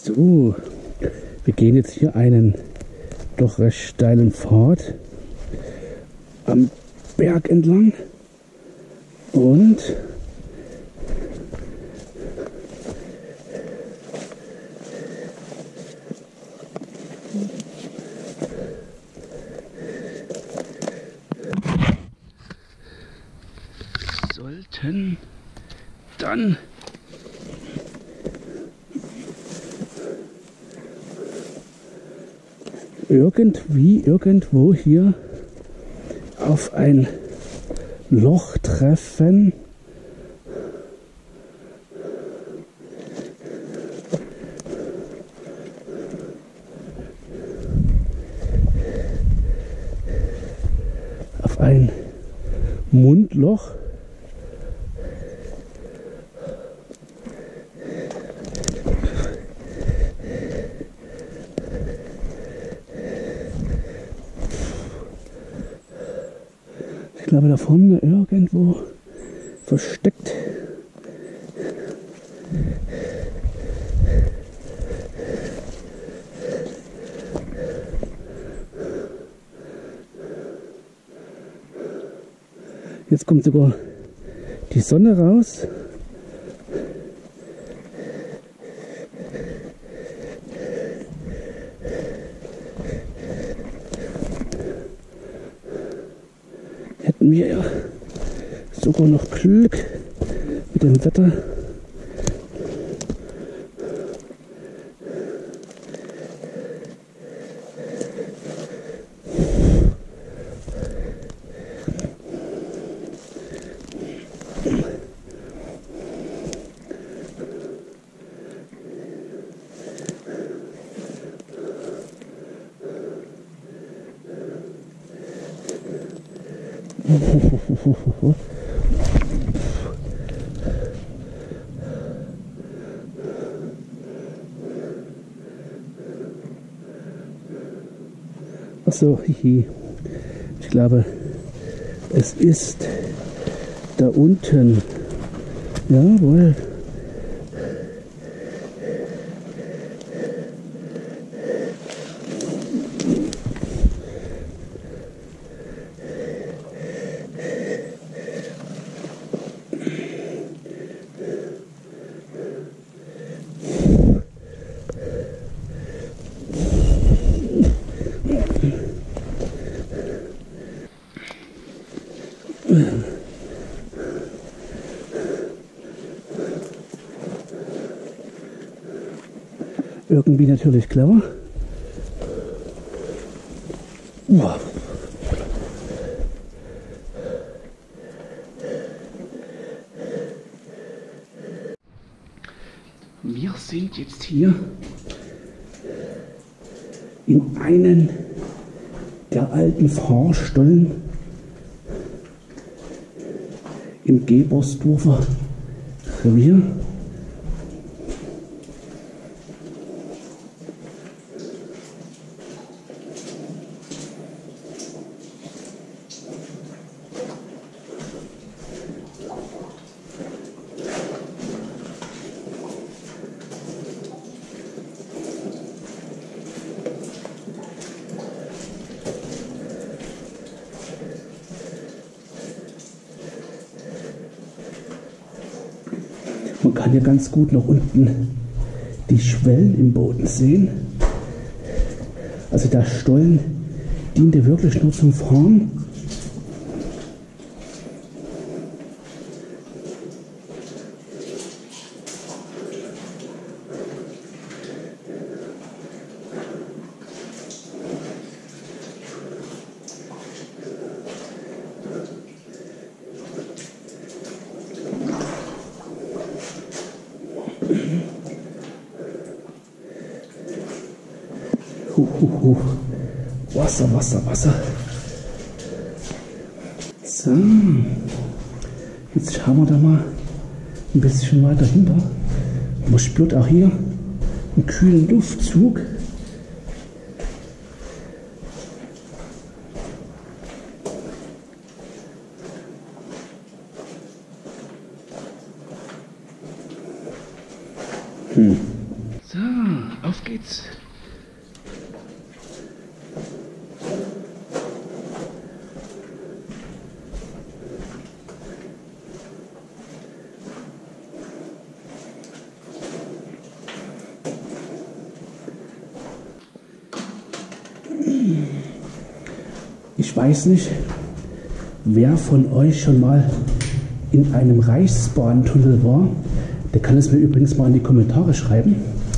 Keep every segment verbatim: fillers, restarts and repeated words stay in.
So, wir gehen jetzt hier einen doch recht steilen Pfad am Berg entlang und sollten dann irgendwie irgendwo hier auf ein Loch treffen. Auf ein Mundloch. Ich glaube, da vorne irgendwo versteckt. Jetzt kommt sogar die Sonne raus. Hätten wir ja sogar noch Glück mit dem Wetter. Ach so, hihi. Ich glaube, es ist da unten. Jawohl. Irgendwie natürlich clever. Wow. Wir sind jetzt hier in einen der alten Fahrstollen im Gebersdorfer Revier. Man kann hier ganz gut noch unten die Schwellen im Boden sehen. Also der Stollen diente wirklich nur zum Fahren. Huh, huh, huh. Wasser, Wasser, Wasser. So, jetzt schauen wir da mal ein bisschen weiter hinter. Man spürt auch hier einen kühlen Luftzug. Hm. So. geht's. Ich weiß nicht, wer von euch schon mal in einem Reichsbahntunnel war. Der kann es mir übrigens mal in die Kommentare schreiben.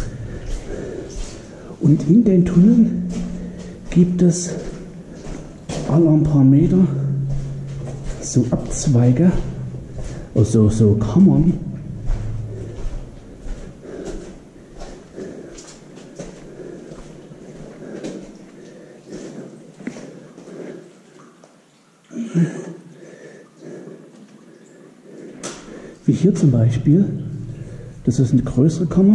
Und in den Tunneln gibt es alle ein paar Meter so Abzweige, also so Kammern. Wie hier zum Beispiel. Das ist eine größere Kammer.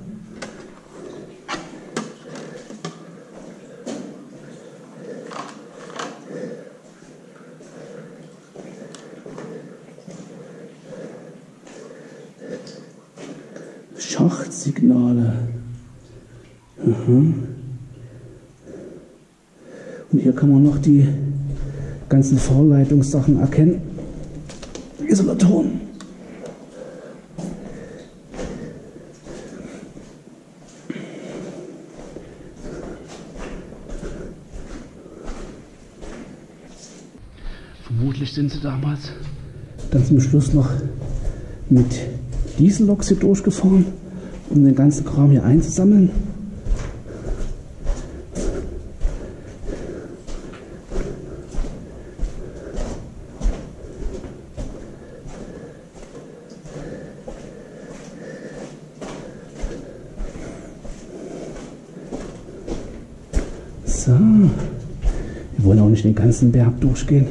Schachtsignale. Aha. Und hier kann man noch die ganzen Fahrleitungssachen erkennen. Isolatoren. Vermutlich sind sie damals dann zum Schluss noch mit Dieselloks hier durchgefahren, um den ganzen Kram hier einzusammeln. So, wir wollen auch nicht den ganzen Berg durchgehen.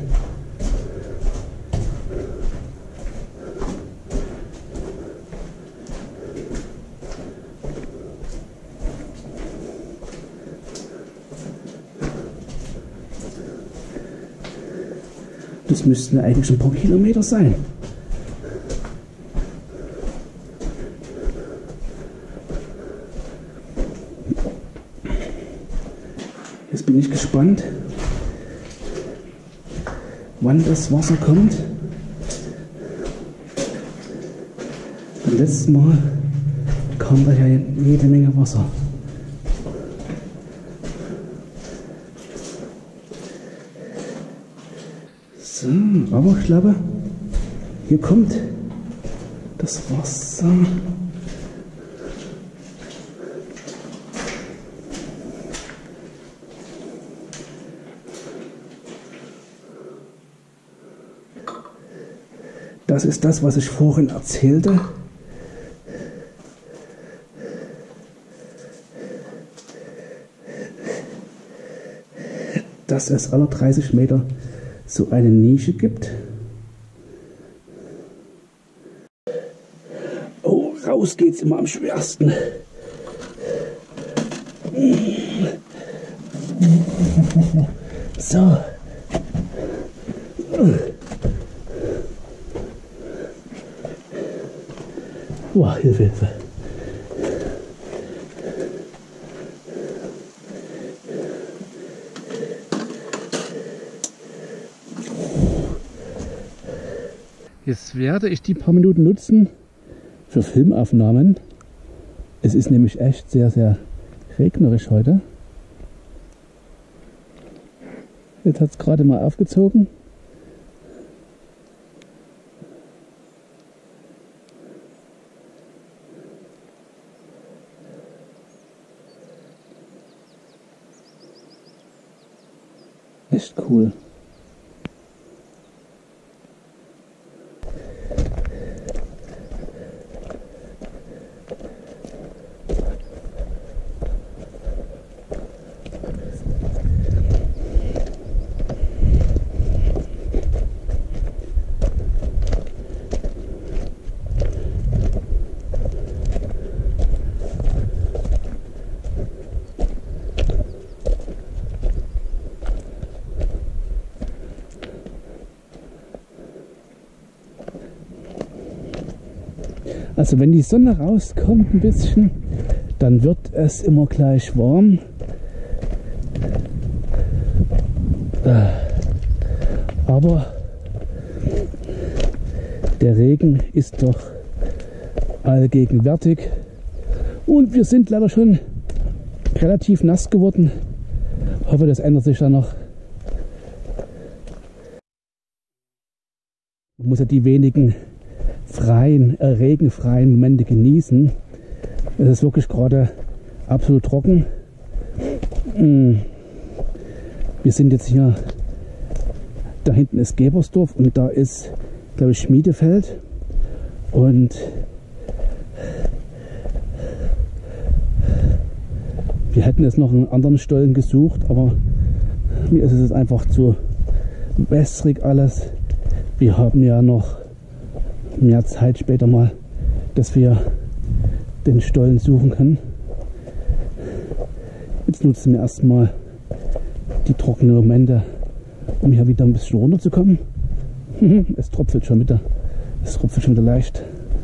Das müssten eigentlich ein paar Kilometer sein. Jetzt bin ich gespannt, wann das Wasser kommt. Beim letzten Mal kam da ja jede Menge Wasser. So, aber ich glaube, hier kommt das Wasser. Das ist das, was ich vorhin erzählte. Dass es alle dreißig Meter so eine Nische gibt. Oh, raus geht's immer am schwersten. So. Boah, Hilfe, Hilfe. Jetzt werde ich die paar Minuten nutzen für Filmaufnahmen. Es ist nämlich echt sehr, sehr regnerisch heute. Jetzt hat es gerade mal aufgezogen. Echt cool. Also wenn die Sonne rauskommt ein bisschen, dann wird es immer gleich warm. Aber der Regen ist doch allgegenwärtig und wir sind leider schon relativ nass geworden. Ich hoffe, das ändert sich dann noch. Man muss ja die wenigen freien, äh, regenfreien Momente genießen. Es ist wirklich gerade absolut trocken. Wir sind jetzt hier, da hinten ist Gebersdorf und da ist, glaube ich, Schmiedefeld. Und wir hätten jetzt noch einen anderen Stollen gesucht, aber mir ist es einfach zu wässrig alles. Wir haben ja noch mehr Zeit später mal, dass wir den Stollen suchen können. Jetzt nutzen wir erstmal die trockenen Momente, um hier wieder ein bisschen runterzukommen. Es tropft schon wieder, es tropft schon wieder leicht.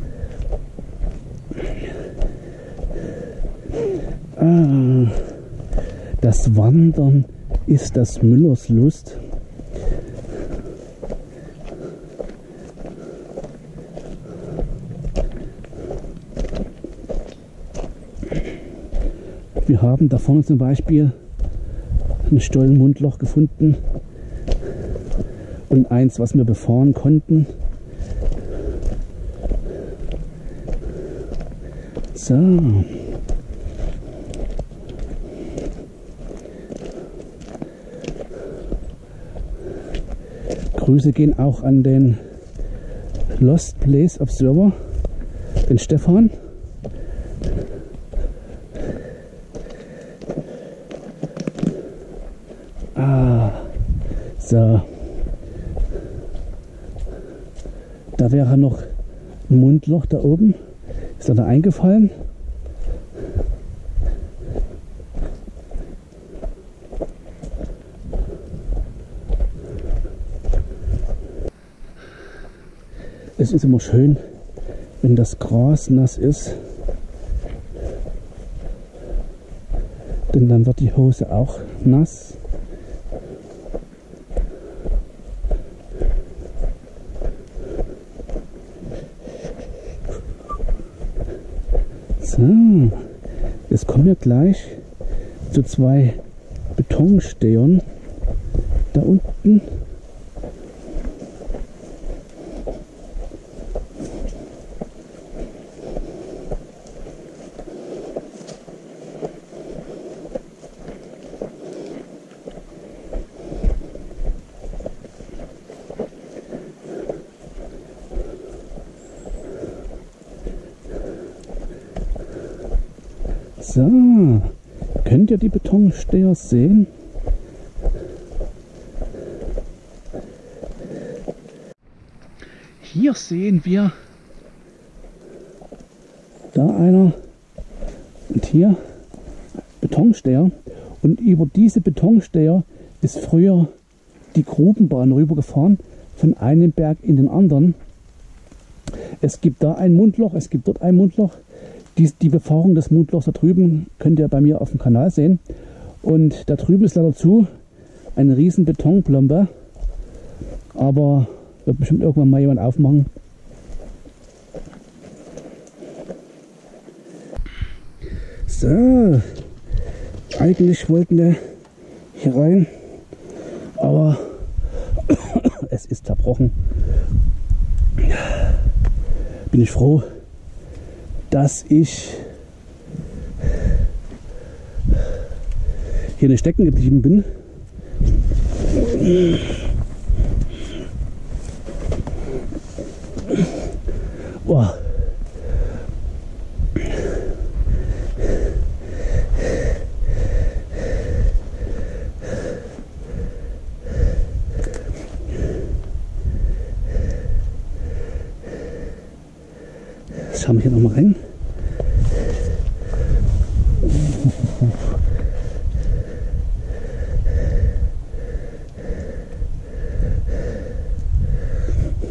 Ah, das Wandern ist das Müllers Lust. Wir haben da vorne zum Beispiel ein Stollenmundloch gefunden und eins, was wir befahren konnten. So. Grüße gehen auch an den Lost Place Observer, den Stefan. Ah, so. Da wäre noch ein Mundloch da oben. Ist da eingefallen? Es ist immer schön, wenn das Gras nass ist, denn dann wird die Hose auch nass. So, jetzt kommen wir gleich zu zwei Betonstehern da unten. So, könnt ihr die Betonsteher sehen? Hier sehen wir da einer und hier Betonsteher, und über diese Betonsteher ist früher die Grubenbahn rübergefahren von einem Berg in den anderen. Es gibt da ein Mundloch, es gibt dort ein Mundloch. Die, die Befahrung des Mundlochs da drüben könnt ihr bei mir auf dem Kanal sehen. Und da drüben ist leider zu eine riesen Betonplombe. Aber wird bestimmt irgendwann mal jemand aufmachen. So, eigentlich wollten wir hier rein, aber es ist zerbrochen. Bin ich froh, dass ich hier nicht stecken geblieben bin. Boah. Schauen wir hier noch mal rein.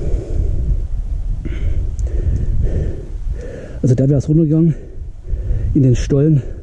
Also da wäre es runtergegangen. in den Stollen